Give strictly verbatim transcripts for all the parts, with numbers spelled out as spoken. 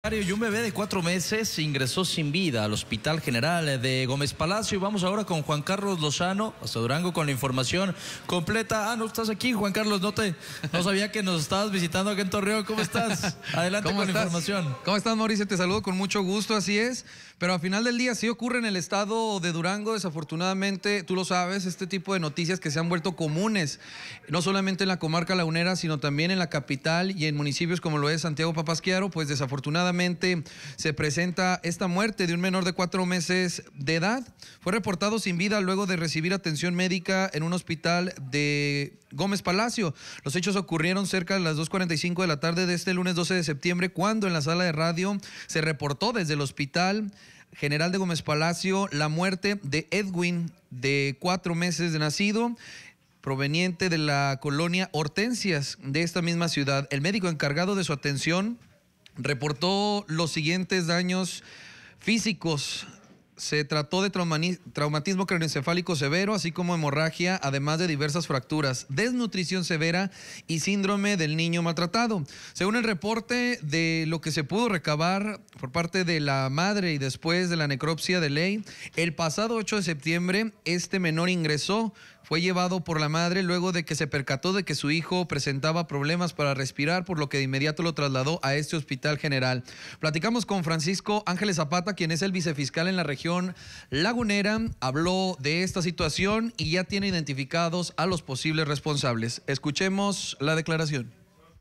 Y un bebé de cuatro meses ingresó sin vida al Hospital General de Gómez Palacio. Y vamos ahora con Juan Carlos Lozano, hasta Durango, con la información completa. Ah, no estás aquí, Juan Carlos, no te, no sabía que nos estabas visitando aquí en Torreón. ¿Cómo estás? Adelante ¿Cómo con estás? la información. ¿Cómo estás, Mauricio? Te saludo con mucho gusto, así es. Pero al final del día sí ocurre en el estado de Durango. Desafortunadamente, tú lo sabes, este tipo de noticias que se han vuelto comunes, no solamente en la comarca lagunera, sino también en la capital y en municipios como lo es Santiago Papasquiaro. Pues desafortunadamente se presenta esta muerte de un menor de cuatro meses de edad. Fue reportado sin vida luego de recibir atención médica en un hospital de Gómez Palacio. Los hechos ocurrieron cerca de las dos cuarenta y cinco de la tarde de este lunes doce de septiembre, cuando en la sala de radio se reportó desde el Hospital General de Gómez Palacio la muerte de Edwin, de cuatro meses de nacido, proveniente de la colonia Hortensias de esta misma ciudad. El médico encargado de su atención reportó los siguientes daños físicos. Se trató de traumatismo craneoencefálico severo, así como hemorragia, además de diversas fracturas, desnutrición severa y síndrome del niño maltratado. Según el reporte de lo que se pudo recabar por parte de la madre y después de la necropsia de ley, el pasado ocho de septiembre este menor ingresó, fue llevado por la madre luego de que se percató de que su hijo presentaba problemas para respirar, por lo que de inmediato lo trasladó a este hospital general. Platicamos con Francisco Ángeles Zapata, quien es el vicefiscal en la región lagunera. Habló de esta situación y ya tiene identificados a los posibles responsables. Escuchemos la declaración.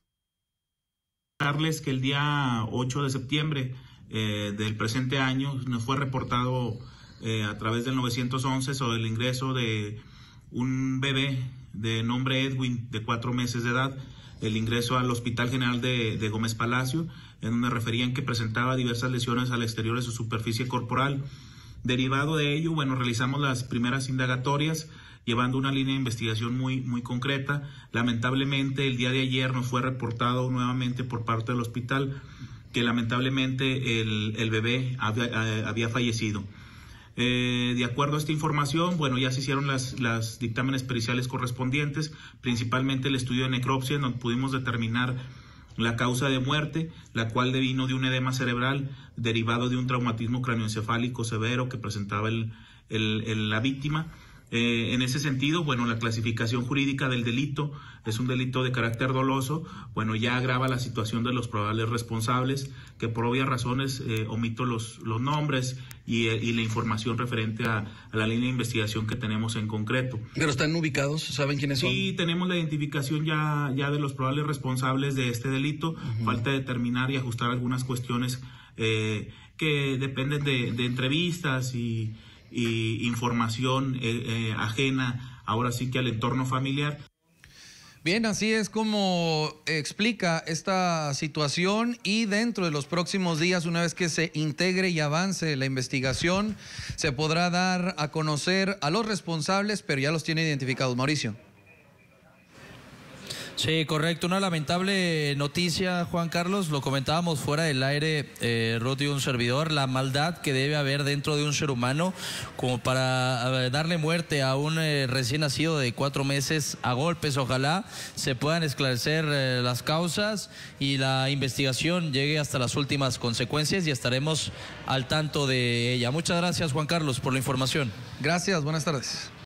Darles que el día ocho de septiembre eh, del presente año nos fue reportado eh, a través del nueve once sobre el ingreso de un bebé de nombre Edwin, de cuatro meses de edad, el ingreso al Hospital General de, de Gómez Palacio, en donde referían que presentaba diversas lesiones al exterior de su superficie corporal. Derivado de ello, bueno, realizamos las primeras indagatorias, llevando una línea de investigación muy, muy concreta. Lamentablemente, el día de ayer nos fue reportado nuevamente por parte del hospital que lamentablemente el, el bebé había, había fallecido. Eh, de acuerdo a esta información, bueno, ya se hicieron las, las dictámenes periciales correspondientes, principalmente el estudio de necropsia, en donde pudimos determinar la causa de muerte, la cual devino de un edema cerebral derivado de un traumatismo craneoencefálico severo que presentaba el, el, el, la víctima. Eh, en ese sentido, bueno, la clasificación jurídica del delito es un delito de carácter doloso. Bueno, ya agrava la situación de los probables responsables, que por obvias razones eh, omito los, los nombres y, eh, y la información referente a, a la línea de investigación que tenemos en concreto. ¿Pero están ubicados? ¿Saben quiénes son? Sí, tenemos la identificación ya, ya de los probables responsables de este delito. Uh-huh. Falta determinar y ajustar algunas cuestiones eh, que dependen de, de entrevistas y y información eh, eh, ajena ahora sí que al entorno familiar. Bien, así es como explica esta situación, y dentro de los próximos días, una vez que se integre y avance la investigación, se podrá dar a conocer a los responsables, pero ya los tiene identificados. Mauricio. Sí, correcto. Una lamentable noticia, Juan Carlos. Lo comentábamos fuera del aire, eh, Ruth y un servidor, la maldad que debe haber dentro de un ser humano como para eh, darle muerte a un eh, recién nacido de cuatro meses a golpes. Ojalá se puedan esclarecer eh, las causas y la investigación llegue hasta las últimas consecuencias, y estaremos al tanto de ella. Muchas gracias, Juan Carlos, por la información. Gracias, buenas tardes.